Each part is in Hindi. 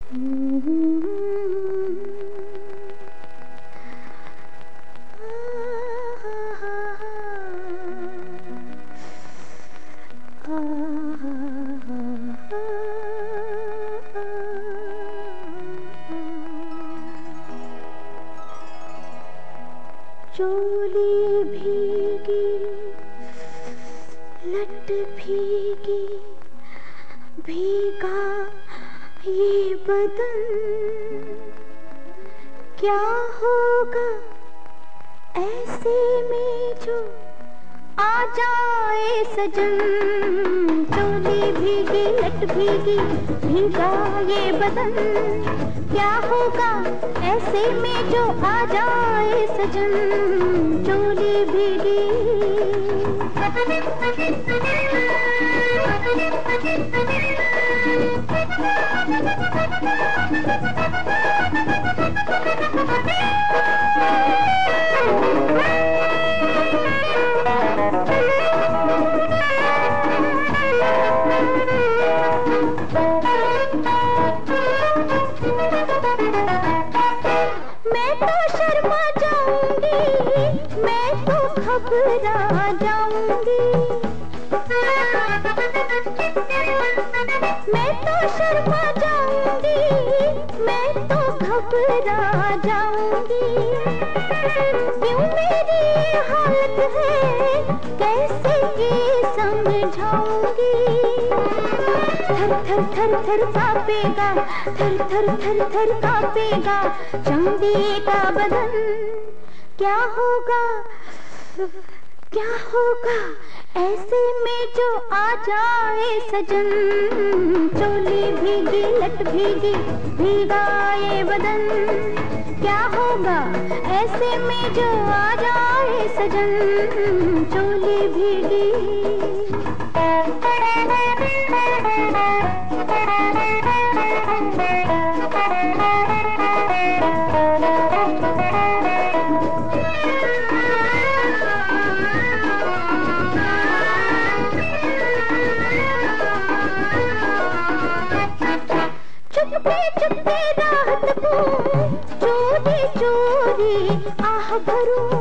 चोली भीगी, लट भीगी, भीगा ये बदन, क्या होगा ऐसे में जो आ जाए सजन। चोली भीगी, लट भीगी, भीगा ये बदन, क्या होगा ऐसे में जो आ जाए सजन। चोली भीगी, मैं तो शर्मा जाऊंगी, मैं तो घबरा जाऊंगी, मैं तो शर्मा जाऊंगी, मैं तो घबरा जाऊंगी। क्यों मेरी हालत है कैसे ये समझाऊंगी। थर थर थर थर कांपेगा, थर थर थर थर कांपेगा चांदी का बदन। क्या होगा, क्या होगा ऐसे में जो आ जाए सजन। चोली भीगी, लट भीगी, भीगा ये बदन, क्या होगा ऐसे में जो आ जाए सजन। चोली भीगी, चुपके चुपके रात को चोरी चोरी आह भरूं।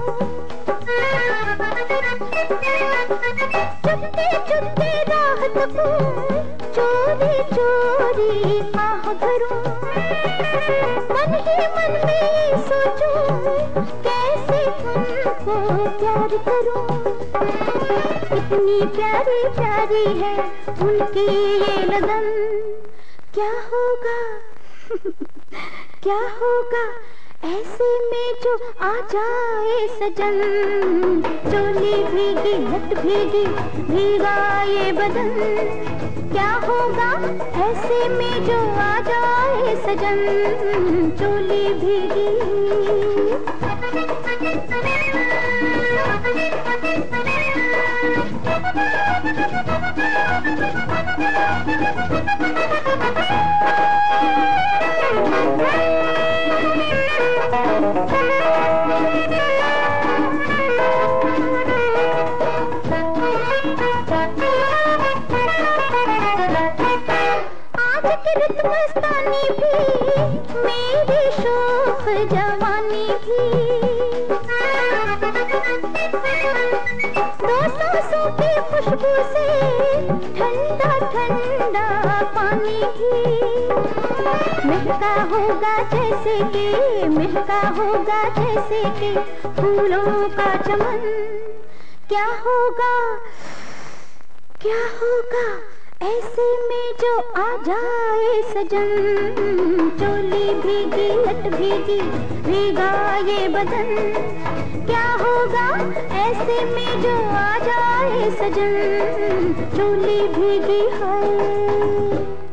चुपके चुपके रात को चोरी चोरी आह भरूं। मन ही मन में सोचूं कैसे तुमको प्यार करूं। इतनी प्यारी प्यारी है उनकी ये लगन। क्या होगा क्या होगा ऐसे में जो आ जाए सजन। चोली भीगी, लट भीगी, भीगा ये बदन, क्या होगा ऐसे में जो आ जाए सजन। चोली भीगी, आज की रुत मस्तानी भी, मेरी शोख जवानी भी, दो सांसों की खुशबू से ठंडा ठंडा पानी भी। महका होगा जैसे कि, महका होगा जैसे कि फूलों का चमन। क्या होगा, क्या होगा ऐसे में जो आ जाए सजन। चोली भीगी, लट भीगी, भीगा ये बदन, क्या होगा ऐसे में जो आ जाए सजन। चोली भीगी है।